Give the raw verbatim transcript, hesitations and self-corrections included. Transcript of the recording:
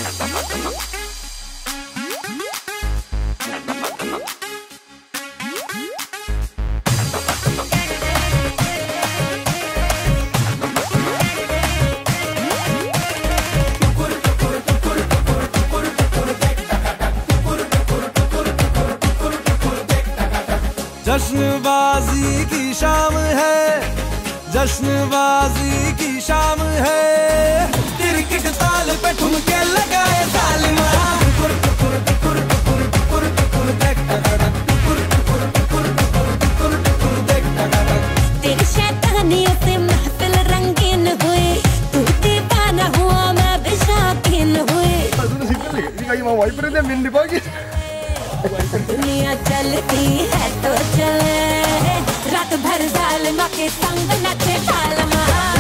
जश्नबाजी की शाम है, जश्नबाजी की शाम है, क्रिकेट ताल पे ठुमके लगाए जालिमा। तेरी शैतानियों से महफिल रंगीन हुई, तू दीवाना हुआ मैं भी शौकीन हुई। दुनिया चलती है तो चले, रात भर जालिमा के संग नचे तालमा।